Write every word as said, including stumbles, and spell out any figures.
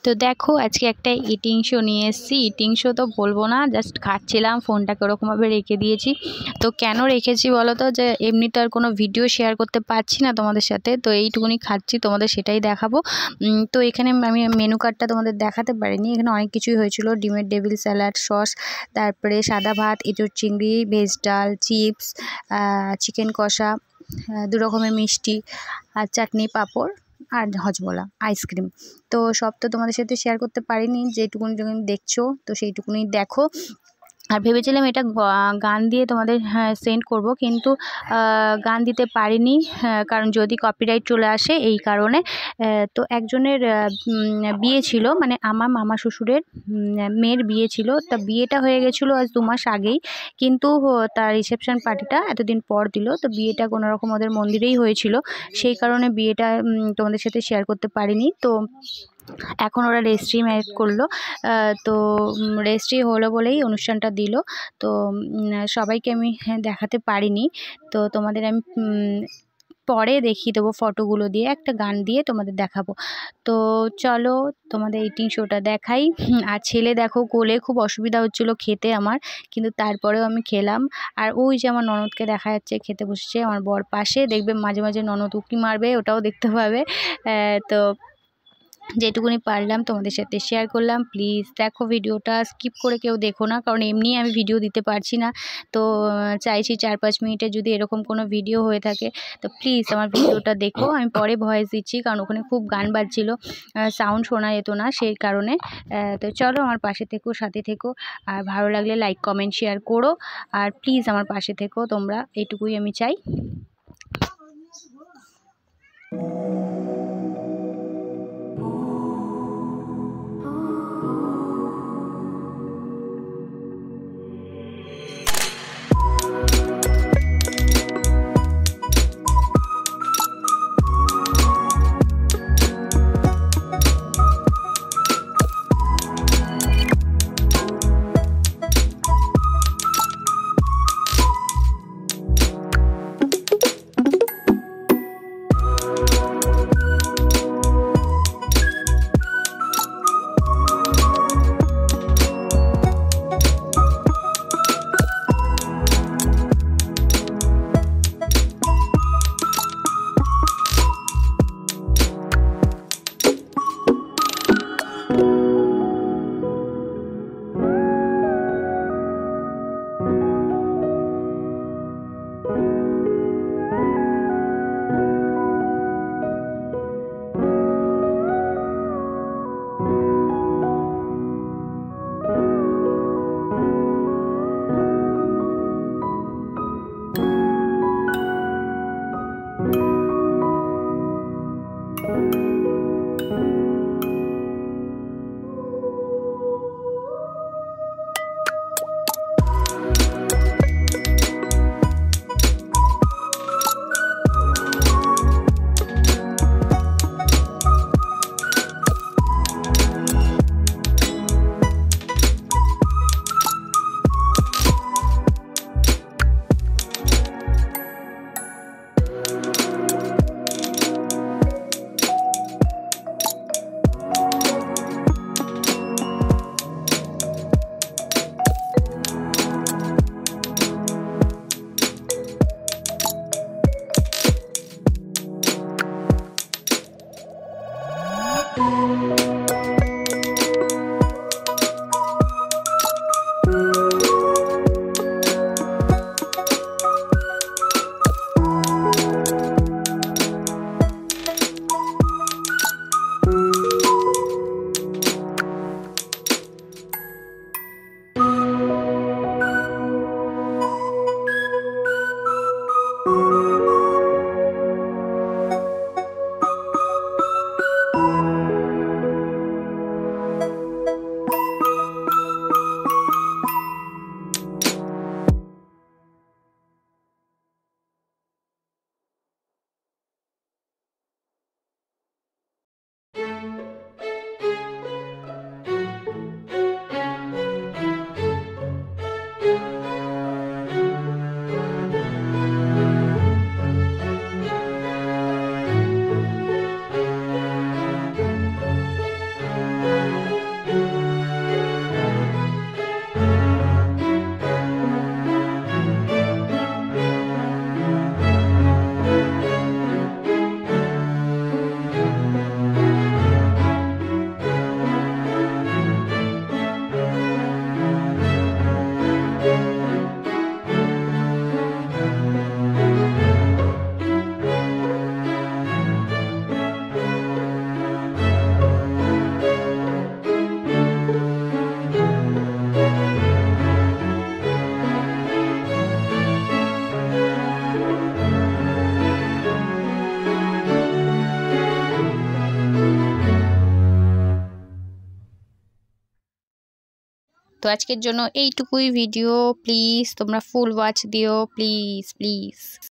তো দেখো আজকে একটা ইটিং শো নিয়ে এসেছি। ইটিং শো তো বলবো না, জাস্ট খাচ্ছিলাম, ফোনটাকে ওরকমভাবে রেখে দিয়েছি। তো কেন রেখেছি বলো তো, যে এমনি তো আর কোনো ভিডিও শেয়ার করতে পারছি না তোমাদের সাথে, তো এইটুকুনি খাচ্ছি, তোমাদের সেটাই দেখাবো। তো এখানে আমি মেনু কার্ডটা তোমাদের দেখাতে পারিনি, এখানে অনেক কিছুই হয়েছিল। ডিমের ডেভিল স্যালাড, সস, তারপরে সাদা ভাত, এঁচোড় চিংড়ি, ভেজ ডাল, চিপস, চিকেন কষা, দু রকমের মিষ্টি আর চাটনি, পাঁপড় আর হজমোলা, আইসক্রিম। তো সব তো তোমাদের সাথে শেয়ার করতে পারিনি, যেটুকুনি যখন দেখছো তো সেইটুকুনি দেখো। আর ভেবেছিলাম এটা গান দিয়ে তোমাদের হ্যাঁ সেন্ড করব, কিন্তু গান দিতে পারিনি, কারণ যদি কপিরাইট চলে আসে এই কারণে। তো একজনের বিয়ে ছিল, মানে আমার মামা শ্বশুরের মেয়ের বিয়ে ছিল। তা বিয়েটা হয়ে গেছিলো আজ দু মাস আগেই, কিন্তু তার রিসেপশন পার্টিটা এতদিন পর দিল। তো বিয়েটা কোনো রকম ওদের মন্দিরেই হয়েছিল, সেই কারণে বিয়েটা তোমাদের সাথে শেয়ার করতে পারিনি। তো এখন ওরা রেজিস্ট্রি ম্যারেজ করলো, তো রেজিস্ট্রি হলো বলেই অনুষ্ঠানটা দিল। তো সবাইকে আমি দেখাতে পারিনি, তো তোমাদের আমি পরে দেখিয়ে দেবো ফটোগুলো দিয়ে, একটা গান দিয়ে তোমাদের দেখাবো। তো চলো তোমাদের ইটিং শোটা দেখাই। আর ছেলে দেখো কোলে, খুব অসুবিধা হচ্ছিল খেতে আমার, কিন্তু তারপরেও আমি খেলাম। আর ওই যে আমার ননদকে দেখা যাচ্ছে খেতে বসছে, আমার বর পাশে, দেখবে মাঝে মাঝে ননদ উঁকি মারবে, ওটাও দেখতে পাবে। তো যেটুকুনি পারলাম তোমাদের সাথে শেয়ার করলাম। প্লিজ দেখো ভিডিওটা, স্কিপ করে কেউ দেখো না, কারণ এমনি আমি ভিডিও দিতে পারছি না। তো চাইছি চার পাঁচ মিনিটের যদি এরকম কোনো ভিডিও হয়ে থাকে তো প্লিজ আমার ভিডিওটা দেখো। আমি পরে ভয়েস দিচ্ছি, কারণ ওখানে খুব গান বাজছিল, সাউন্ড শোনা যেত না, সেই কারণে। তো চলো আমার পাশে থেকো, সাথে থেকো, আর ভালো লাগলে লাইক কমেন্ট শেয়ার করো, আর প্লিজ আমার পাশে থেকো তোমরা, এইটুকুই আমি চাই। তো আজকের জন্য এইটুকুই ভিডিও। প্লিজ তোমরা ফুল ওয়াচ দিও, প্লিজ প্লিজ।